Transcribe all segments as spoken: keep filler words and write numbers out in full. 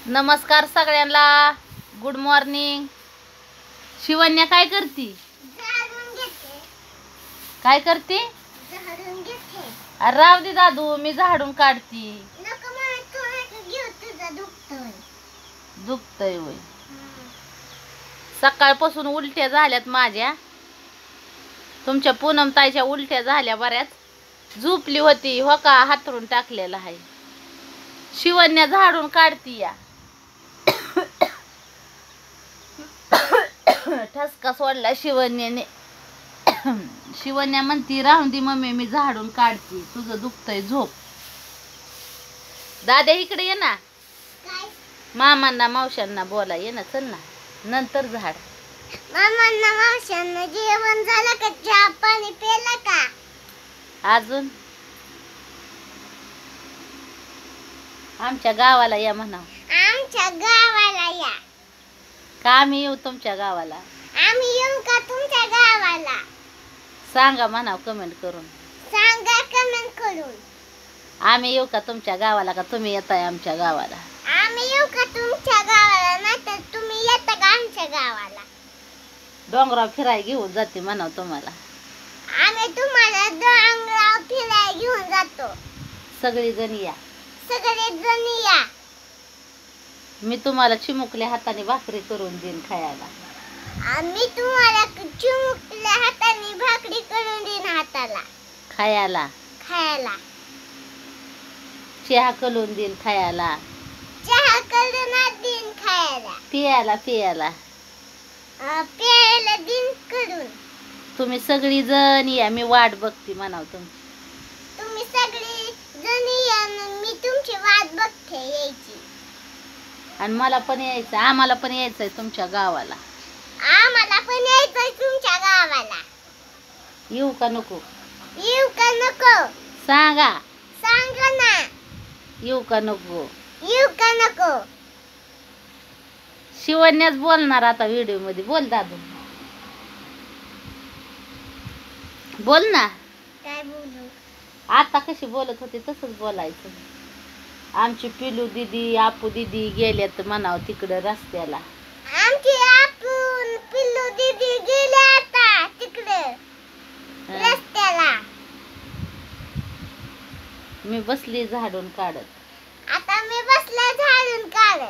नमस्कार सगळ्यांना, good morning. Shivanya काय करती? काय करती? राव दे दादू, मी झाडून काढती। दुखतय होय? सकाळपासून उलट्या झाल्यात माझ्या। तुमच्या पूनम ताईच्या उलट्या झाल्या बऱ्याच। झोपली होती हो का, हातरून टाकलेला आहे। शिवन्या झाडून काढती या। ठसका सोडला शिवन्याने। शिवन्या म्हणती राहून दे मम्मी, मी झाडून काढती, तुझं दुखतय झोप। दादा इकडे ये ना, मामांना मावशांना बोला, ये ना, चल ना, नंतर झाड। मामांना मावशांना जेवण झालं का? चहा पाणी पिलं का? अजून आमच्या गावाला या म्हणा। आमच्या गावाला या का आम्ही येऊ तुमच्या गावाला? आम्ही येऊ का तुमच्या गावाला? सांगा म्हणा कमेंट करून, सांगा कमेंट करून। आम्ही येऊ का तुमच्या गावाला, का तुम्ही येताय आमच्या गावाला? आम्ही येऊ का तुमच्या गावाला, नाहीतर तुम्ही येता का आमच्या गावाला? डोंगराव फिराय घेऊन जाते म्हणा तुम्हाला। आम्ही तुम्हाला डोंगराव फिरायला घेऊन जातो। सगळी जण या, सगळे जण या। मी तुम्हाला चिमुकल्या हाताने भाकरी करून देईन खायला। आम्ही तुम्हाला चिमुकल्या हाताने भाकरी करून देईन हाताला खायला खायला। चहा करून देईन खायला, चहा करून देईन खायला, पियाला पियाला अं, प्यायला देईन करून। तुम्ही सगळी जण या, मी वाट बघते म्हणाव तुमची। तुम्ही सगळी जण या, मी तुमची वाट बघते यायची। आणि मला पण यायचं, आम्हाला पण यायचंय तुमच्या गावाला। आम्हाला पण यायचंय तुमच्या गावाला। येऊ का नको? येऊ का नको? सांगा, सांगा ना, येऊ का नको? येऊ का नको? शिवन्याच बोलणार आता व्हिडिओ मध्ये। बोल दादू, बोल ना। काय बोलू? आता कशी बोलत होती तसंच बोलायचं। आमची पिलू दीदी, आपू दीदी गेल्यात म्हणाव तिकडं रस्त्याला। आमची आपण पिल्लू दीदी गेले आता तिकडे रस्त्याला। मी बसली झाडून काढत। आता मी बसले झाडून काढत।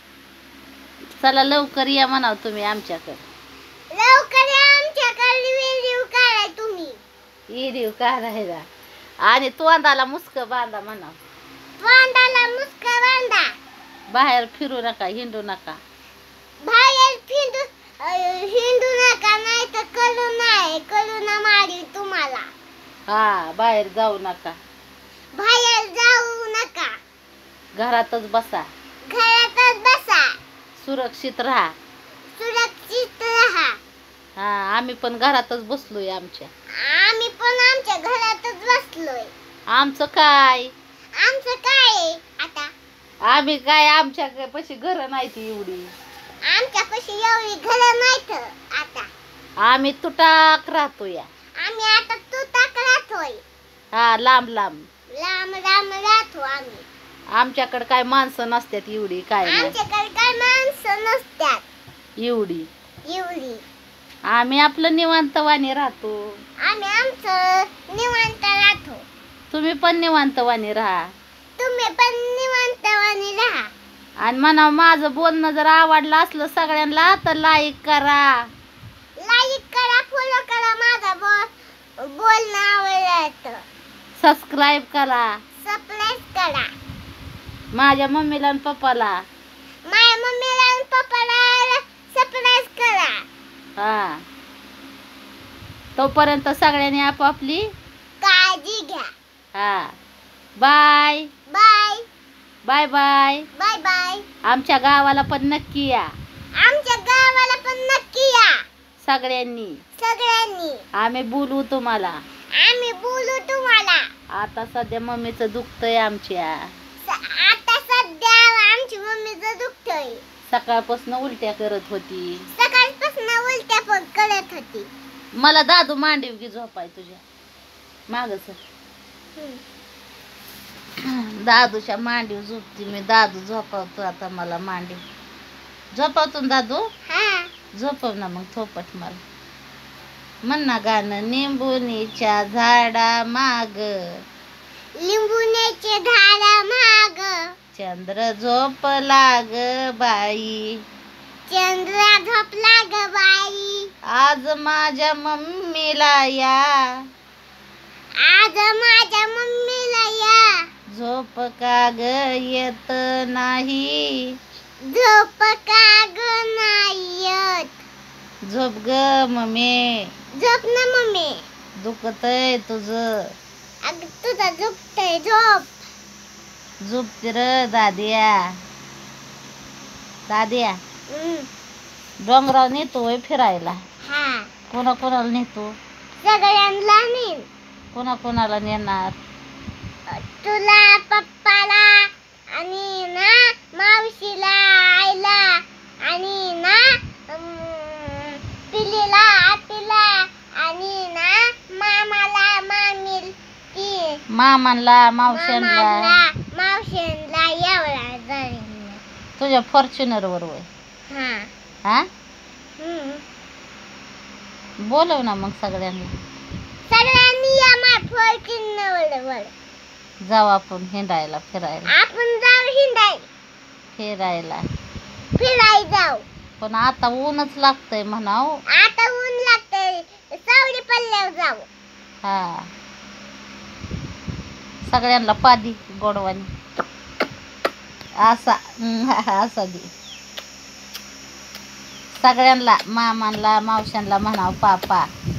चला लवकर या म्हणाव तुम्ही आमच्याकडे। लवकर या आमच्याकडे, व्हिडिओ काढाय तुम्ही। व्हिडिओ काढायला आणि तोंडाला मुस्क बांधा म्हणाव। तोंडाला मुस्क बांधा। बाहेर फिरू नका, हिंडू नका। बाहेर फिंडू अं, हिंडू नका, नाही तर कळू नाही कळू ना मारी तुम्हाला। हा, बाहेर जाऊ नका, बाहेर जाऊ नका, घरातच बसा, घरातच बसा, सुरक्षित राहा। सुरक्षित राहा। हा, आम्ही पण घरातच बसलोय आमच्या। आम्ही पण आमच्या घरातच बसलोय। आमचं काय? आमचं काय आहे आता? आम्ही काय, आमच्या पशी घर नाही ती एवढी। आमच्यापाशी एवढी घरं नाहीत आता। आम्ही तुटाक राहतो या। आम्ही आता तुटाक राहतोय, हा, लांब लांब। लांब लांब राहतो आम्ही। आमच्याकडे काय माणसं नसतात एवढी, काय नाही आमच्याकडे काय माणसं नसतात एवढी। एवढी आम्ही आपलं निवांतवाणी राहतो। आम्ही आमचं निवांत राहतो। तुम्ही पण निवांतवाणी राहा। तुम्ही पण निवांतवाणी राहा। आणि म्हणा माझं बोलणं जर आवडलं असलं सगळ्यांना तर लाईक करा, लाईक करा, फॉलो करा, माझा बोल बोलणं आवडलं, सबस्क्राईब करा, सबस्क्राईब करा। माझ्या मम्मीला आणि पप्पाला, माझ्या मम्मीला आणि पप्पाला सबस्क्राईब करा। हा, तोपर्यंत सगळ्यांनी आपापली काळजी घ्या। हा, bye bye bye bye. Bye bye. आमच्या गावाला पण नक्की या, आमच्या गावाला पण नक्की या सगळ्यांनी। सगळ्यांनी आम्ही बोलू तुम्हाला। आम्ही बोलू तुम्हाला। आता सध्या मम्मीचं दुखतंय आमच्या। स- आता सध्या आमची मम्मीचं दुखतंय। सकाळपासून उलट्या करत होती। सकाळपासून उलट्या पण करत होती। मला दादू मांडीव घे झोपाय तुझ्या मागच। दादूच्या मांडीव झोपते मी. दादू झोपवतो आता मला मांडीव. झोपवतो ना दादू? हा. झोपव ना मग थोपट मला. म्हण ना गाणं. निंबुनीच्या झाडा माग लिंबुण्याचे झाडा माग चंद्र झोपला ग बाई. चंद्रा झोपला ग बाई. आज माझ्या मम्मीला या. आज माझ्या मम्मीला या. झोप का ग येत नाही. झोप का ग नाही येत. झोप ग मम्मी. झोप ना मम्मी. दुखतय तुझं. अग तुझं झोपतय. झोप. झोपते र दादिया. दादिया हम्म. डोंगरावर नेतोय फिरायला. हा. कोणा कोणाला नेतो? सगळ्यांना नेईन. कोणा कोणाला नेणार? तुला, पप्पाला आणि ना मावशीला, आईला आणि ना अं, पिलीला, आतीला आणि ना मामाला, मामील ती मामांना मावशांना. मामाला, मावशींना एवढा जाईन. तुझ्या फॉर्च्युनर वर वय. हा. हा हम्म. बोलव ना मग सगळ्यांना. सगळ्यांनी या माय फॉर्च्युनर. जाऊ आपण हिंडायला फिरायला. आपण जाऊ हिंडाय फिरायला फिराय जाऊ. पण आता ऊनच लागतंय म्हणाव. आता ऊन लागतंय. सावली पल्ल्यावर जाऊ. हा. सगळ्यांना पादी गोडवानी असा हम्म, असा दे. सगळ्यांना मामांना मावशांना म्हणाव पापा.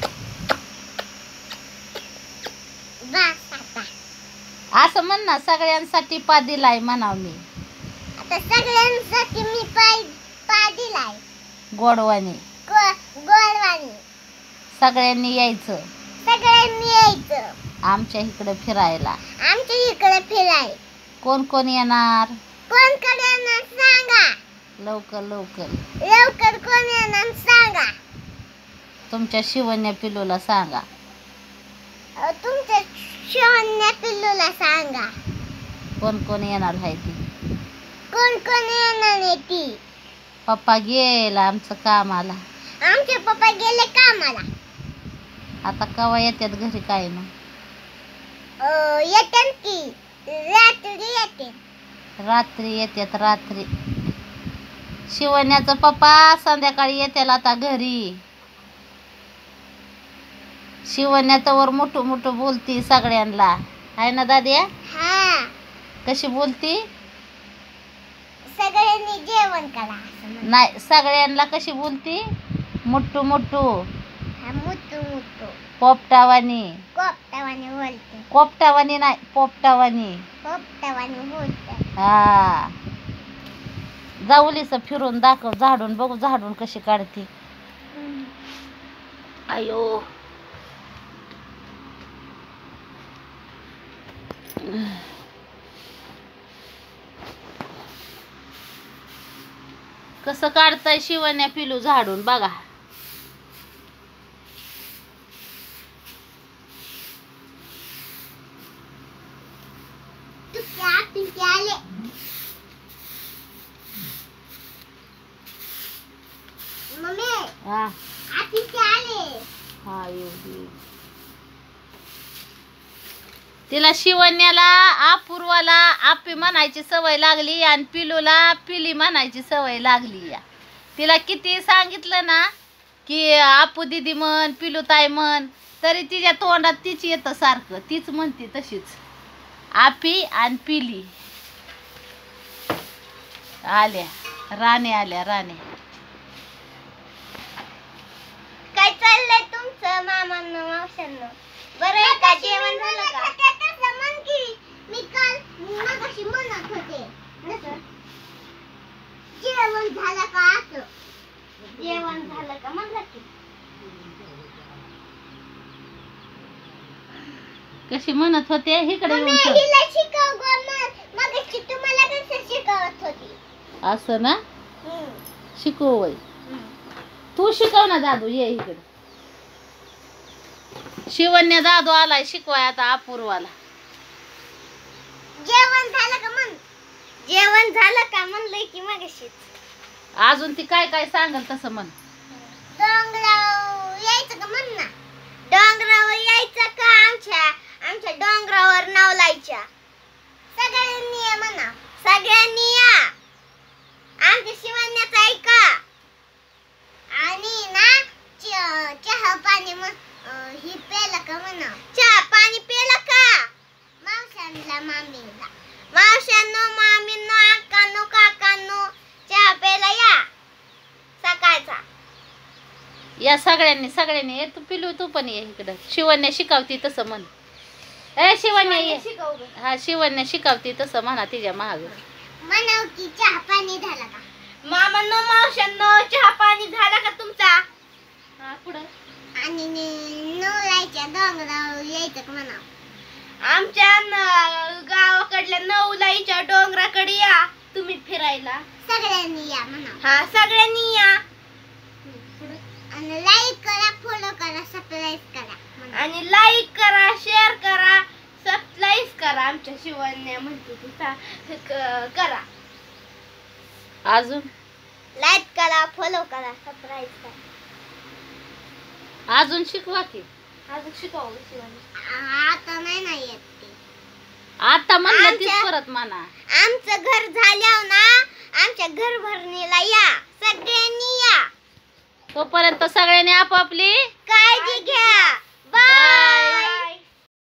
बस आता. असं म्हण ना. सगळ्यांसाठी पादिलाय म्हणाव मी. आता सगळ्यांसाठी मी पाय पा दिलाय. गोडवानी गो- गोडवानी. सगळ्यांनी यायचं सगळ्यांनी यायचं आमच्या इकडे फिरायला. आमच्या इकडे फिराय. कोण कोण येणार? कोण कोण येणार सांगा. लवकर लवकर. लवकर कोण येणार सांगा. तुमच्या शिवण्या पिलूला सांगा. अ, तुमच्या शोन्या पिल्लूला सांगा. कोण कोण येणार आहे ती. कोण कोण येणार आहे ती. पप्पा गेला आमचं कामाला. आमचे पप्पा गेले कामाला. आता कवा येतात घरी काय मग? अ, येतात की रात्री येते. रात्री येतात रात्री. शिवण्याचं पप्पा संध्याकाळी येतील आता घरी. शिवण्याचं वर मोठं मोठं बोलती सगळ्यांना. आहे ना दादिया? हा. कशी बोलती? सगळ्यांनी जेवण करा असं म्हणते. नाही सगळ्यांना कशी बोलती? मुट्टू मुट्टू हा, मुतू मुतू पोपटावानी. कोपटावाने बोलते. कोपटावानी नाही पोपटावानी. कोपटावाने बोलते. हा. जाऊलीच फिरून दाखव. झाडून बघू झाडून कशी काढते. अयो कसं काढताय शिवण्या पिलू झाडून बघा. तुझ्या पिंट्याले. मम्मी हा आती आले. हा एवढी. तिला शिवण्याला अपूर्वाला आपी म्हणायची सवय लागली आणि पिलूला पिली म्हणायची सवय लागली. या तिला किती सांगितलं ना की आपू दिदी म्हण पिलू ताई म्हण तरी तिच्या तोंडात तीच येतं सारखं. तीच म्हणते तशीच. आपी आणि पिली आल्या. राणे आल्या राणे. काय चाललंय तुमचं मामांनो मावशांनो? बरं आहे का? जेवण झालं का? मी काल मगाशी म्हणत होते नसं. जेवण झालं का असं. जेवण झालं का म्हणलं की. कशी म्हणत होते इकडे मम्मी, येऊन सांग. हिला शिकव गं. मग- मगाशी तुम्हाला कसं शिकवत होती. असं ना हम्म. शिकव वय. हम्म. तू शिकव ना दादू. ये इकडे. शिवण्या दादू आलाय शिकवाय आता अपूर्वाला. जेवण झालं का म्हण जेवण झालं का म्हणलंय की मगाशीच. अजून ती काय काय सांगल तसं म्हण. डोंगरावर यायचं का म्हण ना. डोंगरावर यायचं का आमच्या आमच्या डोंगरावर नाव लायच्या. सगळ्यांनी या म्हणा. सगळ्यांनी या. आमच्या शिवण्याचं ऐका. आणि ना च- चहा पाणी मग ही पेलं का म्हणा. चहा पाणी पेलं का. मावशांना मामीला. मावशांनो मामींनो अक्कांनो काकांनो चहा प्यायला या सकाळचा. या सगळ्यांनी सगळ्यांनी ये. तू पिलू तू पण ये इकडं. शिवण्या शिकवती तसं म्हण. ए शिवण्या ये. हा शिवण्या शिकवती तसं म्हणा तिच्या महाग. म्हणाव की चहा पाणी झाला का. मामांनो मावशांनो चहा पाणी झाला का तुमचा. हा पुढं. आणि नवलायच्या डोंगरावर यायचं का म्हणाव. आमच्या न- गावाकडल्या नवलाईच्या डोंगराकडे या तुम्ही फिरायला. सगळ्यांनी या म्हणाव. हा सगळ्यांनी या. आणि लाईक करा फॉलो करा सबस्क्राईब करा. आणि लाईक करा शेअर करा सबस्क्राईब करा. आमच्या शिवण्या म्हणते ती करा. अजून लाईक करा फॉलो करा सबस्क्राईब करा. अजून शिकवा की. अजून शिकव शिवण्या. आता नाही ना येत ते. आता म्हणलं तीच आमच्या- परत म्हणा. आमचं घर झाल्यावर ना आमच्या घर भरणीला या सगळ्यांनी या. तोपर्यंत सगळ्यांनी आपापली